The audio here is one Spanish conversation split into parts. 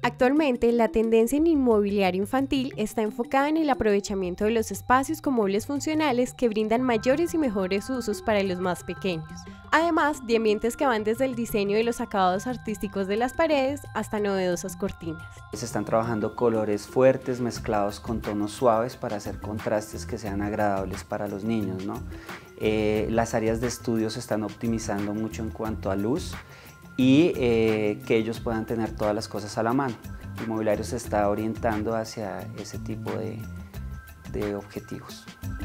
Actualmente, la tendencia en inmobiliario infantil está enfocada en el aprovechamiento de los espacios con muebles funcionales que brindan mayores y mejores usos para los más pequeños, además de ambientes que van desde el diseño de los acabados artísticos de las paredes hasta novedosas cortinas. Se están trabajando colores fuertes mezclados con tonos suaves para hacer contrastes que sean agradables para los niños, ¿no? Las áreas de estudio se están optimizando mucho en cuanto a luz y que ellos puedan tener todas las cosas a la mano. El mobiliario se está orientando hacia ese tipo de objetivos.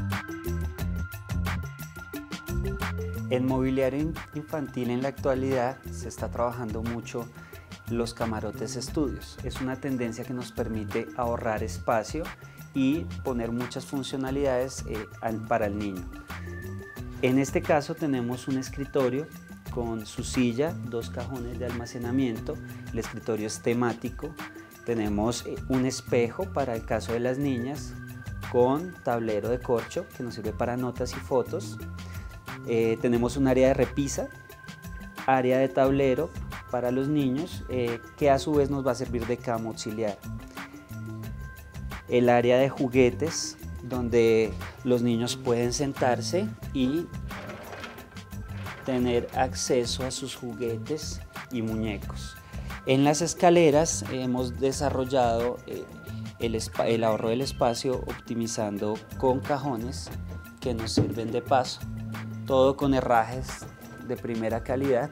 En mobiliario infantil en la actualidad se está trabajando mucho los camarotes estudios. Es una tendencia que nos permite ahorrar espacio y poner muchas funcionalidades para el niño. En este caso tenemos un escritorio con su silla, 2 cajones de almacenamiento, el escritorio es temático, tenemos un espejo para el caso de las niñas con tablero de corcho que nos sirve para notas y fotos, tenemos un área de repisa, área de tablero para los niños que a su vez nos va a servir de cama auxiliar, el área de juguetes donde los niños pueden sentarse y tener acceso a sus juguetes y muñecos. En las escaleras hemos desarrollado el ahorro del espacio optimizando con cajones que nos sirven de paso, todo con herrajes de primera calidad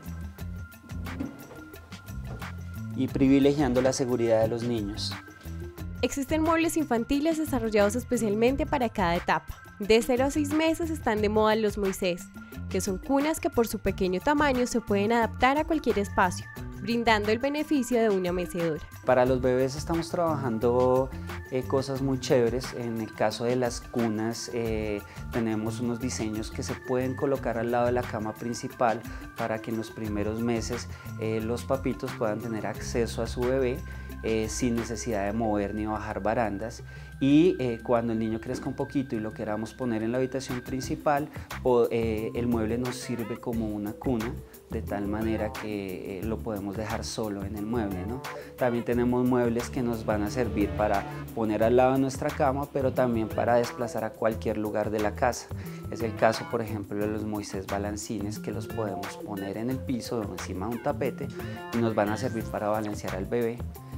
y privilegiando la seguridad de los niños. Existen muebles infantiles desarrollados especialmente para cada etapa. De 0 a 6 meses están de moda los Moisés, que son cunas que por su pequeño tamaño se pueden adaptar a cualquier espacio, brindando el beneficio de una mecedora. Para los bebés estamos trabajando cosas muy chéveres. En el caso de las cunas tenemos unos diseños que se pueden colocar al lado de la cama principal para que en los primeros meses los papitos puedan tener acceso a su bebé sin necesidad de mover ni bajar barandas, y cuando el niño crezca un poquito y lo queramos poner en la habitación principal, el mueble nos sirve como una cuna, de tal manera que lo podemos dejar solo en el mueble, ¿no? También tenemos muebles que nos van a servir para poner al lado de nuestra cama, pero también para desplazar a cualquier lugar de la casa. Es el caso, por ejemplo, de los Moisés balancines, que los podemos poner en el piso o encima de un tapete y nos van a servir para balancear al bebé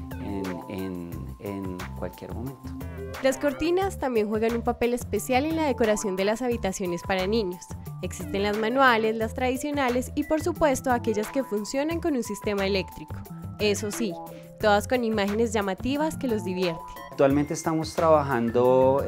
en cualquier momento. Las cortinas también juegan un papel especial en la decoración de las habitaciones para niños. Existen las manuales, las tradicionales y por supuesto aquellas que funcionan con un sistema eléctrico. Eso sí, todas con imágenes llamativas que los divierten. Actualmente estamos trabajando,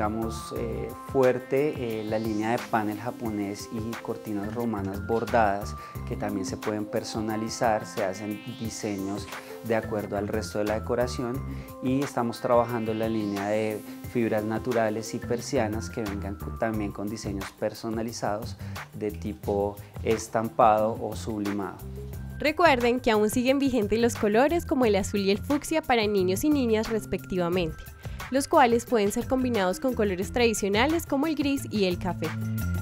fuerte la línea de panel japonés y cortinas romanas bordadas que también se pueden personalizar, se hacen diseños de acuerdo al resto de la decoración, y estamos trabajando la línea de fibras naturales y persianas que vengan también con diseños personalizados de tipo estampado o sublimado. Recuerden que aún siguen vigentes los colores como el azul y el fucsia para niños y niñas respectivamente, los cuales pueden ser combinados con colores tradicionales como el gris y el café.